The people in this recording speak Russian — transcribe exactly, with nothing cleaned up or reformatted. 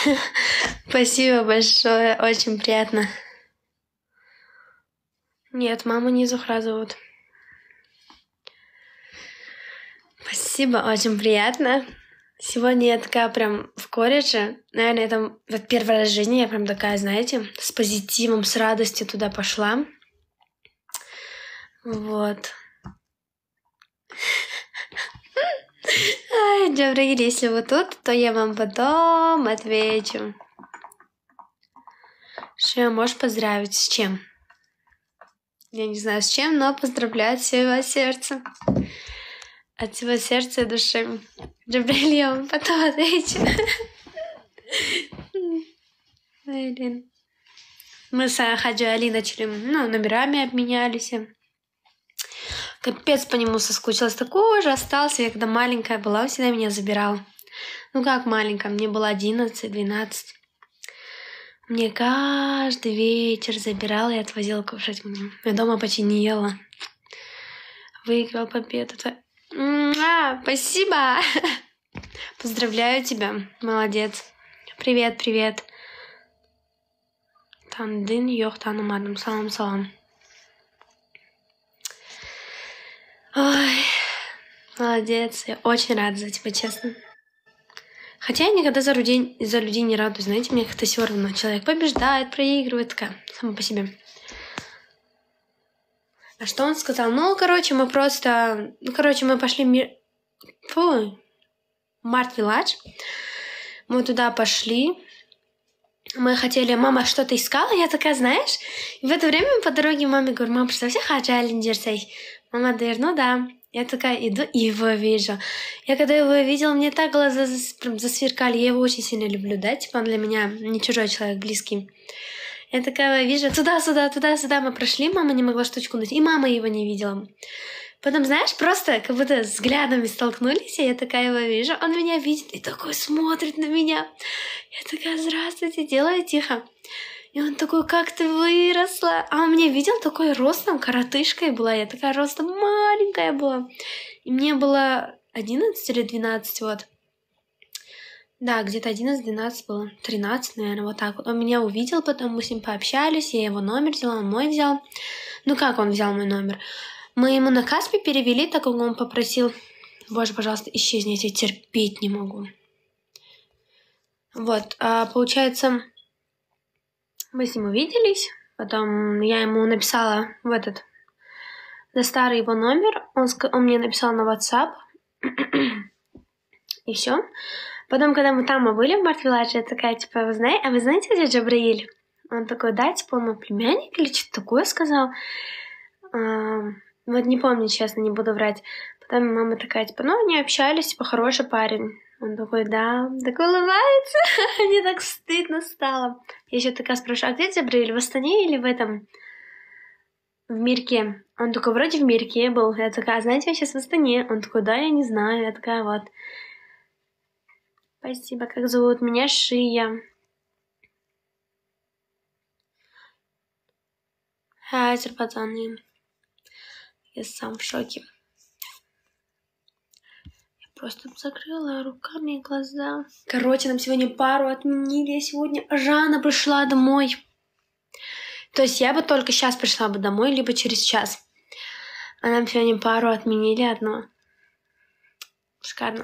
Спасибо большое, очень приятно. Нет, маму не Зухра зовут. Спасибо, очень приятно. Сегодня я такая прям в колледже. Наверное, это вот первый раз в жизни я прям такая, знаете, с позитивом, с радостью туда пошла. Вот. Ай, Джабраиль, если вы тут, то я вам потом отвечу. Что можешь поздравить? С чем? Я не знаю с чем, но поздравляю от всего сердца. От всего сердца и души. Джабраиль, я вам потом отвечу. Мы с Хаджи Али начали, ну, номерами обменялись. Капец по нему соскучилась. Такой же остался. Я когда маленькая была, он всегда меня забирал. Ну как маленькая, мне было одиннадцать-двенадцать. Мне каждый вечер забирал и отвозил кушать мне. Я дома почти не ела. Выиграл победу. А, спасибо! Поздравляю тебя. Молодец. Привет, привет. Тандын yok tanımadım. Салам, салам. Ой, молодец. Я очень рада за тебя, честно. Хотя я никогда за людей, за людей не радуюсь. Знаете, мне как-то все равно. Человек побеждает, проигрывает. Такая, сама по себе. А что он сказал? Ну, короче, мы просто... Ну, короче, мы пошли... Ми... Фу. Март Вилладж. Мы туда пошли. Мы хотели... Мама что-то искала. Я такая, знаешь... И в это время по дороге маме говорю, мама, представься, Хаджи Али Индирсей. Мама говорит, ну да. Я такая иду и его вижу. Я когда его видела, мне так глаза прям засверкали. Я его очень сильно люблю, да? Типа он для меня не чужой человек, близкий. Я такая вижу, туда-сюда, туда-сюда мы прошли, мама не могла штучку найти, и мама его не видела. Потом, знаешь, просто как будто взглядами столкнулись, и я такая его вижу, он меня видит и такой смотрит на меня. Я такая, здравствуйте, делаю тихо. И он такой, как ты выросла. А он меня видел такой ростом, коротышкой была. Я такая ростом маленькая была. И мне было одиннадцать или двенадцать, вот. Да, где-то одиннадцать-двенадцать было. тринадцать, наверное, вот так вот. Он меня увидел, потом мы с ним пообщались, я его номер взяла, он мой взял. Ну как он взял мой номер? Мы ему на Каспи перевели, так как он попросил, боже, пожалуйста, исчезни, я тебя терпеть не могу. Вот, а получается... Мы с ним увиделись, потом я ему написала в этот, на старый его номер, он, он мне написал на WhatsApp, и все. Потом, когда мы там мы были в Март Вилладже, я такая, типа, вы знаете, а вы знаете, где Джабраиль? Он такой, да, типа, он мой племянник или что-то такое сказал. А, вот не помню, честно, не буду врать. Потом мама такая, типа, ну, они общались, типа, хороший парень. Он такой, да, такой улыбается. Мне так стыдно стало. Я еще такая спрашиваю, а где Джабраиль, в Астане или в этом, в Мирке? Он такой, вроде в Мирке был. Я такая, знаете, я сейчас в Астане. Он такой, да, я не знаю. Я такая, вот. Спасибо, как зовут меня? Шия. Хазер, пацаны. Я сам в шоке. Просто закрыла руками глаза. Короче, нам сегодня пару отменили. Я сегодня рано пришла домой. То есть я бы только сейчас пришла бы домой, либо через час. А нам сегодня пару отменили одну. Шикарно.